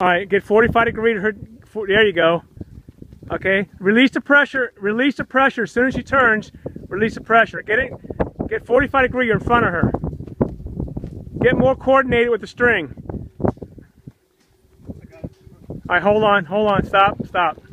All right, get 45 degree to her. There you go. Okay, release the pressure. Release the pressure as soon as she turns. Release the pressure. Get it. Get 45 degree. You're in front of her. Get more coordinated with the string. All right, hold on, stop.